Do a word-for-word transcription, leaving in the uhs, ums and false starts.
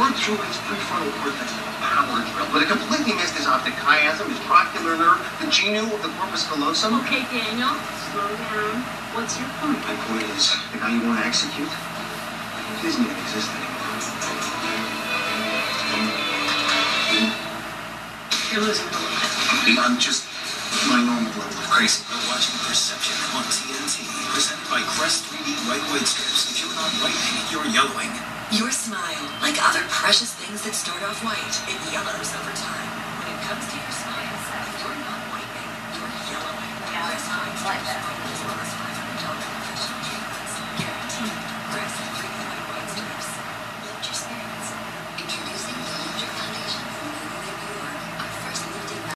worked through his prefrontal cortex power drill, but it completely missed his optic chiasm, his trochlear nerve, the genu of the corpus callosum. Okay, Daniel, slow down. What's your point? My point is, the guy you want to execute, he doesn't even exist anymore. You're losing the line. I'm just my normal level of crazy. You're watching Perception on T N T, presented by Crest three D White White Strips. If you're not whitening, you're yellowing. Your smile, like other precious things that start off white, it yellows over time. When it comes to your smile,